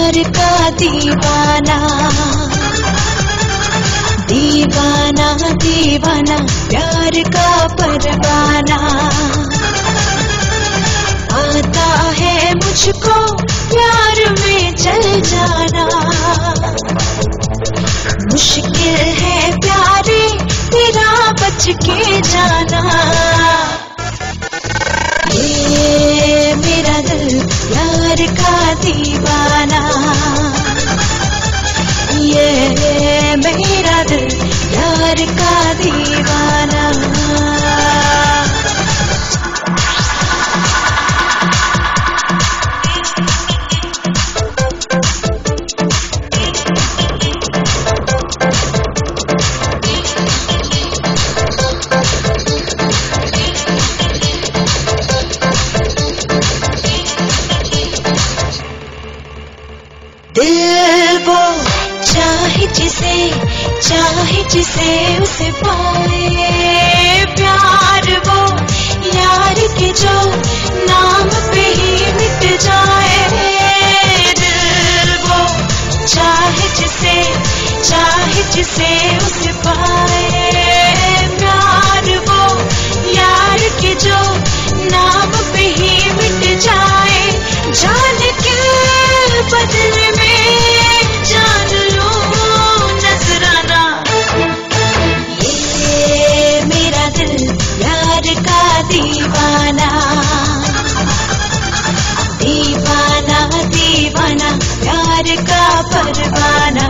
प्यार का दीवाना, दीवाना दीवाना प्यार का परवाना। आता है मुझको प्यार में चल जाना, मुश्किल है प्यारे तेरा बच के जाना। ये मेरा दिल प्यार का दीवाना, ये मेरा दिल प्यार का दीवाना। दिल वो चाहे जिसे उसे पाए, प्यार वो यार के जो नाम पे ही मिट जाए। दिल वो चाहे जिसे उसे पाए, प्यार वो यार के जो नाम पे ही मिट जाए। जान के बदले में जान लो नजराना, ये मेरा दिल प्यार का दीवाना, दीवाना दीवाना प्यार का परवाना।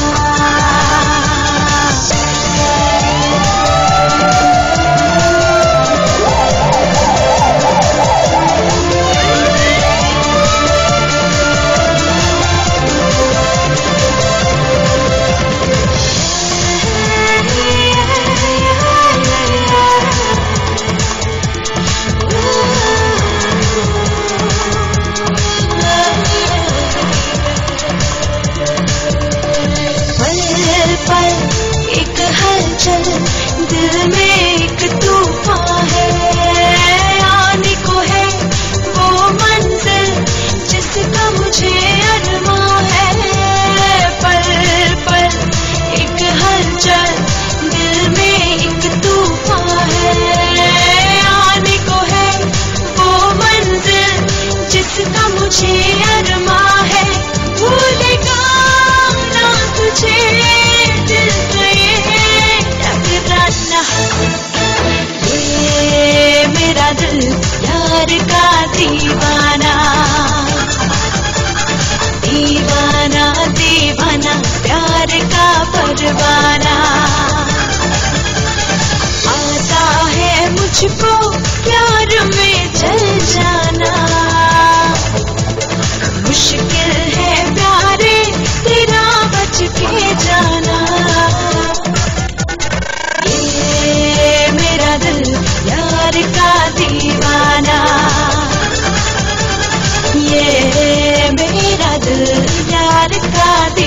हलचल दिल में एक तूफान है, आने को है वो मंजिल जिसका मुझे अरमां है। पल पल एक हलचल दिल में एक तूफान है, आने को है वो मंजिल जिसका मुझे अरमां है। भूलेगा ना तुझे दिल से ये मेरा दिल प्यार का दीवाना, दीवाना दीवाना प्यार का परवाना। आता है मुझको प्यार में चल जाना, मुश्किल है प्यारे तेरा बच के जाना। मेरा दिल प्यार का दीवाना, ये मेरा दिल प्यार का